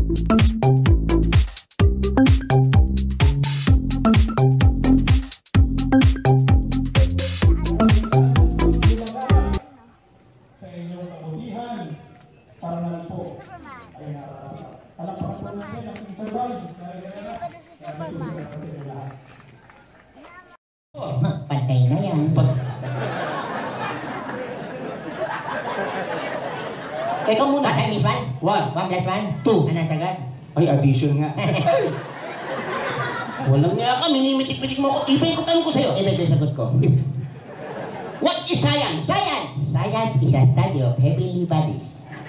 Pantay na yan. Teka muna. Miss One? 1 1 plus 1? 2. Anong tagad? Ay, addition nga. Walang nga ka, minimitik-mitik mo ako. Iba yung tanong ko sa'yo. Iba yung sagot ko. What is science? Science! Science is a study of heavenly body.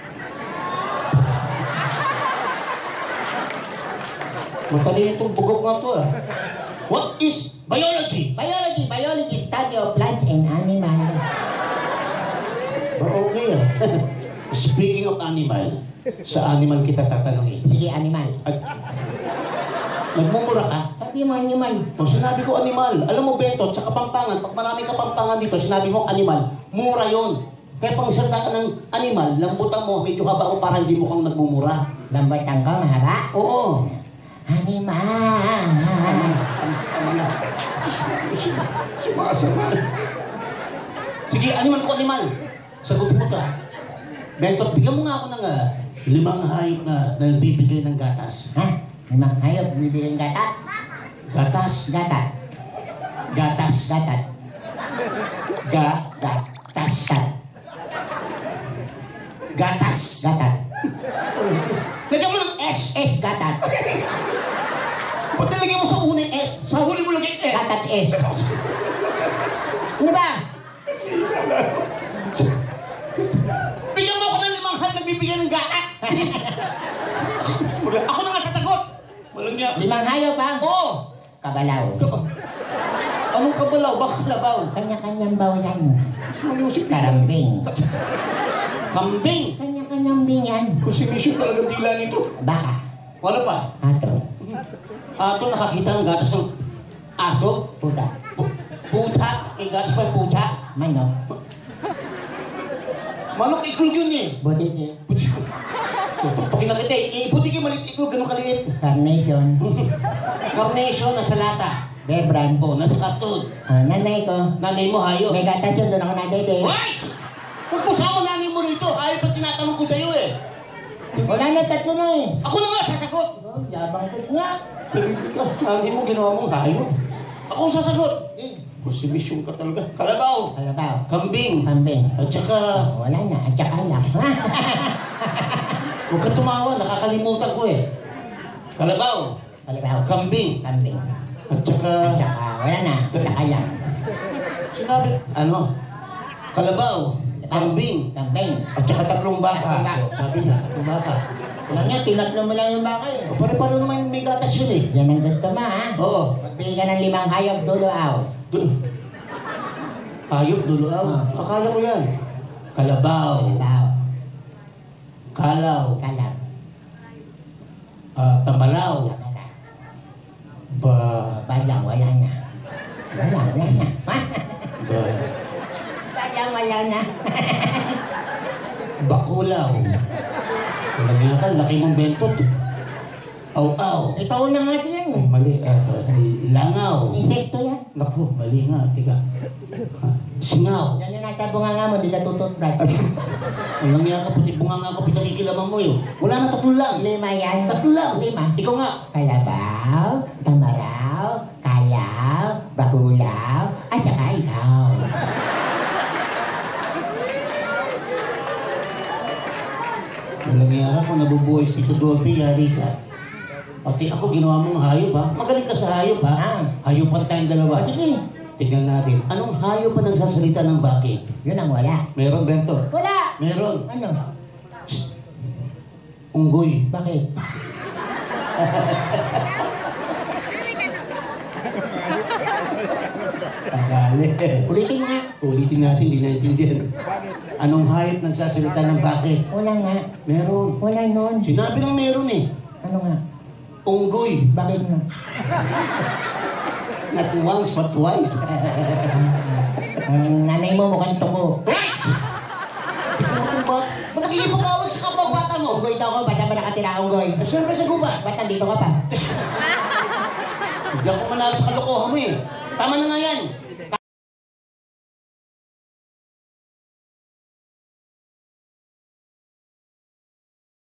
Matalino itong bugok na to ah. What is biology? Biology! Biology is study of plants and animals. Okay ah. Speaking of animal, sa animal kita tatanungin. Sige, animal. At, nagmumura ka? Sabi mo, animal. Pag sinabi ko animal, alam mo Beto, sa Kapampangan, pag maraming Kapampangan dito, sinabi mo animal, mura yon. Kaya pang salita ka ng animal, lambutan mo, medyo haba mo para hindi mo kang nagmumura. Lambutan ko, mahaba? Oo. Animal. Sumasama. Sige, animal ko animal. Sagutin mo ka. Beto, bigyan mo nga ako ng 5 hayop na nagbibigay ng gatas. Ha? 5 hayop bibigyan gatat? Gatas. Gatat. Gatas. Gatat. Gatas. Gatas. Gatat. Lagyan mo ng S. S, gatat. Ba't nalagyan mo sa unang S? Sa huli mo lagyan S. Gatat S. Ano ba? Bigyan mo ako ng 5 hayop na bibigyan ng gatas. Ako na nga sasagot. Walang niya. 5 hayop ha? Oo. Kabalaw. Anong kabalaw? Baka kalabaw? Kanya-kanyang bawalan. Sumalusip. Karambing. Kambing. Kanya-kanyang bingan. Kung si Mission talagang dila nito. Baka. Ano pa? Ato. Ato, nakakita ng gatas ng ato? Puta. Puta? Yung gatas pa yung puta? Manok. Manok iklog yun eh. Butiki. Pag nakita eh, butiki maliit iklog, gano'ng kaliit? Carnation. Carnation, nasa lata. Bear brand. Oh, nasa cartoon. Nanay ko. Nanay mo, hayo. May gatas yun, doon ako nadede. What? Huwag mo sama nanay mo rito. Ayaw pa tinatanong ko sa'yo eh. Wala na, 3 na eh. Ako na nga, sasagot. Oh, yabang ko nga. Nanay mo, ginawa mong hayo. Ako ang sasagot. Kung si Mission ka talaga. Kalabaw. Kalabaw. Kambing. Kambing. At saka... Wala na, at saka lang. Huwag ka tumawa, nakakalimutan ko eh. Kalabaw. Kalabaw. Kambing. Kambing. At saka... At saka, wala na, at saka lang. Sinabi, ano? Kalabaw. Kambing. Kambing. At saka 3 baka. Sabi niya, 3 baka. Wala nga, tinatlo mo lang yung baka eh. Pare-pare naman may gatas yun eh. Yan ang gusto mo ha? Oo. Magbigay ka ng 5 hayop, dulo-aw. Hayop, duluaw. Akala ko yan. Kalabaw. Kalabaw. Kalaw. Kalab. Tamalaw. Kamala. Balang. Wala na. Wala na. Balang, wala na. Bakulaw. Walang nga ka, laki mong bentot. Aw-aw. Ikaw na nga yan. Ay, mali. Langaw. Insekto yan. Naku, mali nga. Tiga. Singaw. Yan yung nasa bunganga mo, di ka tututbrush. Walang nga ka, pati bunga nga ka, pinakikilaman mo yun. Wala na, 3 lang. 5 yan. 3 lang. 5. Ikaw nga. Kalabaw, tamaraw, kalaw, bakulaw, at saka ikaw. Walang nga ka, kung nabubuhay si Tito Dolby, yari ka. Pati ako, ginawa mong hayop ha. Magaling ka sa hayop ha. Hayop tayong dalawa. Sige. Tignan natin. Anong hayop pa nagsasalita ng bakit? Yun ang wala. Meron, Bento? Wala! Meron. Ano? Psst. Unggoy. Bakit? Tagali. Ulitin nga. Ulitin natin, hindi naintindihan. Anong hayop nagsasalita ng bakit? Wala nga. Meron. Wala nun. Sinabi ng meron eh. Ano nga? Unggoy. Bakit nga? Not once, but twice. Ang nanay mo mukhang tuko. Ba't nagigipag-awag sa kababata mo? Unggoy daw ako, ba't naman nakatira unggoy? Eh, siyempre sa gubat. Ba't nandito ka pa? Hindi ako manalo sa kalokohan mo eh. Tama na nga yan.